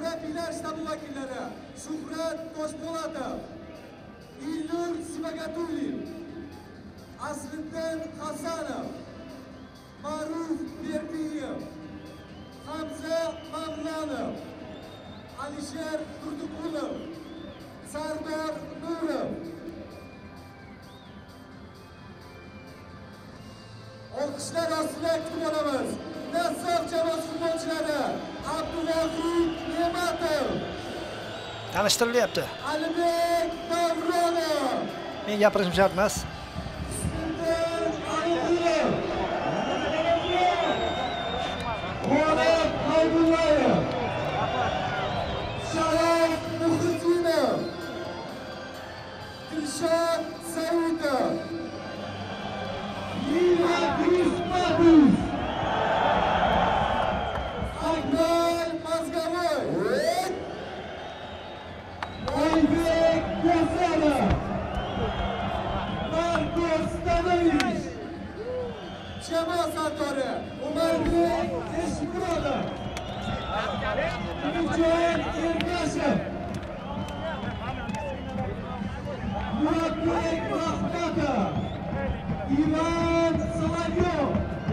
Murabbiylar shtabi vakillari Shuhrat Toshpo'latov, Ilnur Sibagatulli, Asliddin Hasanov, Ma'ruf Berdiyev, Hamza Mavlonov, Alisher Turdiqulov, Sardor Nurov. Olqishlar ostida kutib olamiz. Nasaf jamoasi futbolchilari Abduvohid Ne'matov tanishtirilyapti. Alibek Davronov. Men gapirishim shart emas. Sharaf Muhitdinov, Dilshod Saidov, Yilmaz Ismatov, Akmal Mazgavoy, Oybek Ko'sanov, Marcos Stanoyevich, jamoa sardori Umarbek Eshmurodov, Ijon Ergashev, Muratbek Rahmatov, Ivan Solovyov,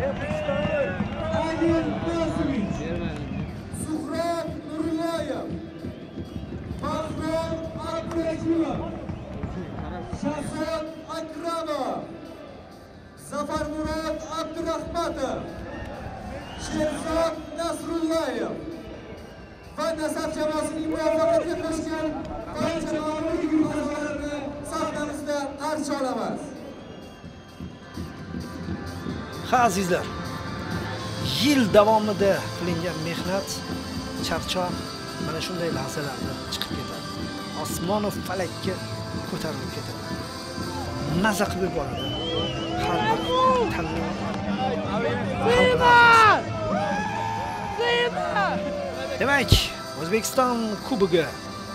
Adil Nosovich, Suhrob Nurillayev, Bahrom Abdurashimov, Shahzod Akramov, Zafarmurod Abdurahmatov, Sherzod Nasrullayev va Nasaf jamoasining muvaffaqiyatga qo'shgan barcha ma'muriy guruhlarni sahnamizda qarshi olamiz. Ha azizlar, yil davomida qilingan mehnat, charchoq mana shunday lahzalarda chiqib ketadi. Osmon va falakka ko'tarilib ketadi. Maza qilib yuboradi. Har bir tanlov. Demak, O'zbekiston Kubogi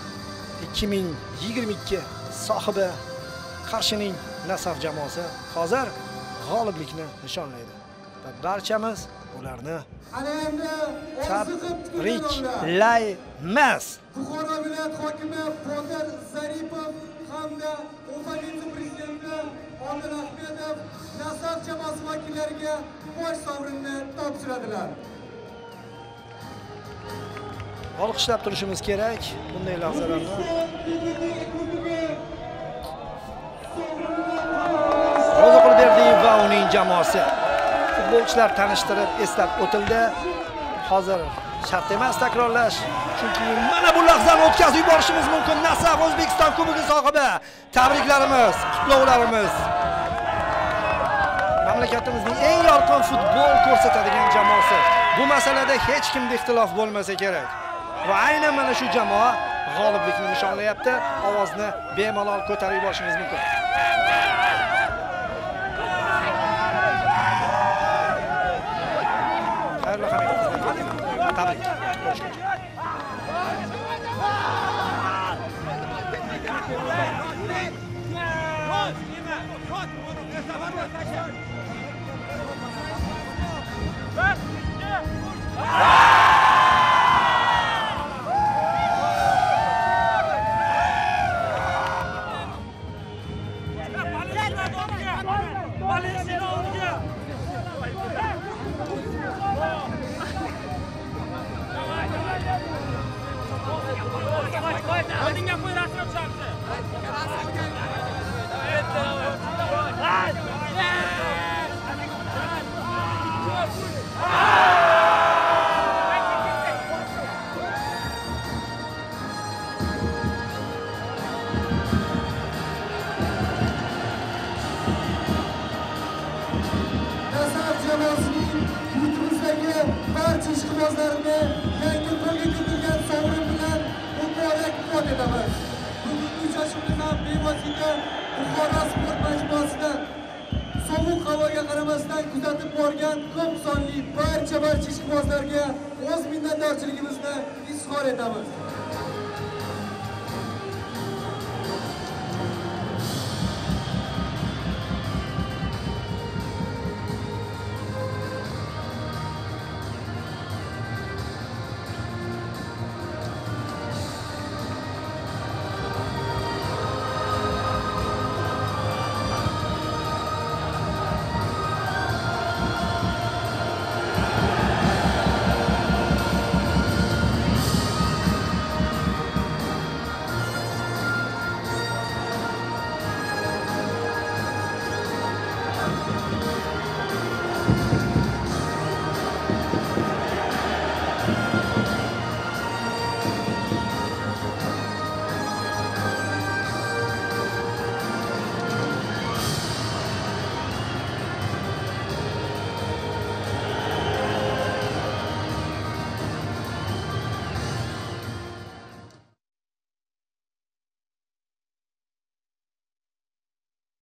2022 sohibi Qarshining Nasaf jamoasi hozir g'oliblikni nishonlaydi va barchamiz ularni tabriklaymiz. Buxoro viloyat hokimi Botir Zaripov hamda Ufa vitse-prezidenti Odil Ahmedov Nasaf jamoasi vakillariga bosh sovrinni topshiradilar. Olqishlab turishimiz kerak bunday lahzalarni. Ro'ziqulberdiyev va uning jamoasi futbolchilar tanishtirib eslab o'tildi. Hozir shart emas takrorlash, chunki mana bu lahzani o'tkazib yuborishimiz mumkin. Nasaf O'zbekiston Kubogi sohibi. Tabriklarimiz, qutlovlarimiz. Mamlakatimizning eng yorqin futbol ko'rsatadigan jamoasi. Bu masalada hech kimda ixtilof bo'lmasa kerak. Va aynan mana shu jamoa g'oliblikni nishonlayapti. Ovozni bemalol ko'tarib yuborishingiz mumkin. Xayrli hamd. Tabrik. barcha ishqibozlarini yangi qo'lga kiritilgan sovrin bilan muborakbod etamiz. Bugungi uchrashuvni ham bevosita Buxoro sport majmuasidan sovuq havoga qaramasdan kuzatib borgan ko'p sonli barcha ishqibozlarga o'z minnatdorchiligimizni izhor etamiz.